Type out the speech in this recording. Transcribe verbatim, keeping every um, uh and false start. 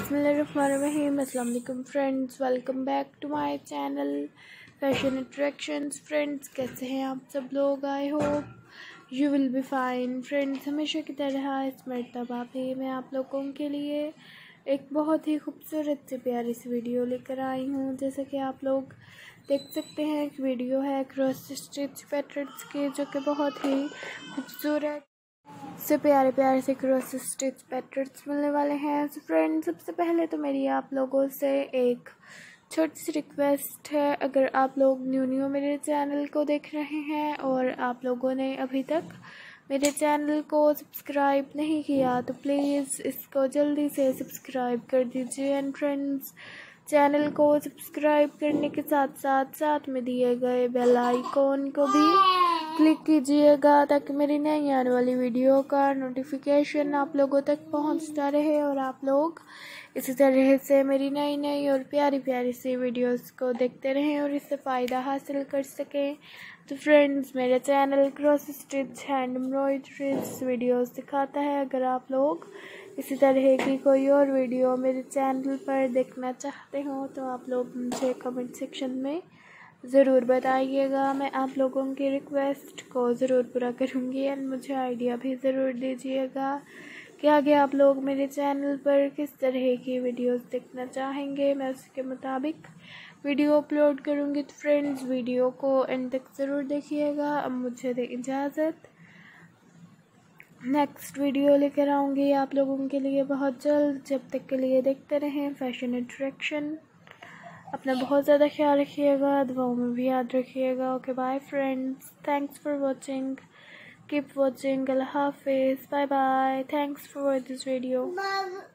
बिस्मिल्लाहिर्रहमानिर्रहीम। अस्सलाम वालेकुम friends, welcome back to my channel fashion attractions. Friends, कैसे हैं आप सब लोग? I hope you will be fine. Friends, हमेशा की तरह इस मरतबा भी मैं आप लोगों के लिए एक बहुत ही खूबसूरत से प्यारी सी वीडियो लेकर आई हूँ। जैसे कि आप लोग देख सकते हैं, एक वीडियो है क्रॉस स्टिच पैटर्न्स की, जो कि बहुत ही खूबसूरत से प्यारे प्यारे से क्रॉस स्टिच पैटर्न्स मिलने वाले हैं। तो फ्रेंड्स, सबसे पहले तो मेरी आप लोगों से एक छोटी सी रिक्वेस्ट है, अगर आप लोग न्यू न्यू मेरे चैनल को देख रहे हैं और आप लोगों ने अभी तक मेरे चैनल को सब्सक्राइब नहीं किया तो प्लीज़ इसको जल्दी से सब्सक्राइब कर दीजिए। एंड फ्रेंड्स, चैनल को सब्सक्राइब करने के साथ साथ साथ में दिए गए बेल आइकॉन को भी क्लिक कीजिएगा, ताकि मेरी नई आने वाली वीडियो का नोटिफिकेशन आप लोगों तक पहुंचता रहे और आप लोग इसी तरह से मेरी नई नई और प्यारी प्यारी सी वीडियोस को देखते रहें और इससे फ़ायदा हासिल कर सकें। तो फ्रेंड्स, मेरा channel cross stitch hand embroideries videos दिखाता है। अगर आप लोग इसी तरह की कोई और वीडियो मेरे चैनल पर देखना चाहते हो तो आप लोग मुझे कमेंट सेक्शन में ज़रूर बताइएगा। मैं आप लोगों की रिक्वेस्ट को ज़रूर पूरा करूँगी एंड मुझे आइडिया भी ज़रूर दीजिएगा कि आगे आप लोग मेरे चैनल पर किस तरह की वीडियोस देखना चाहेंगे। मैं उसके मुताबिक वीडियो अपलोड करूँगी। तो फ्रेंड्स, वीडियो को एंड तक ज़रूर देखिएगा। अब मुझे दे इजाज़त, नेक्स्ट वीडियो लेकर आऊँगी आप लोगों के लिए बहुत जल्द। जब तक के लिए देखते रहें फैशन अट्रैक्शन। अपना बहुत ज़्यादा ख्याल रखिएगा, दुआओं में भी याद रखिएगा। Okay, bye friends, thanks for watching, keep watching, अल्लाह हाफिज़, bye bye, thanks for this video.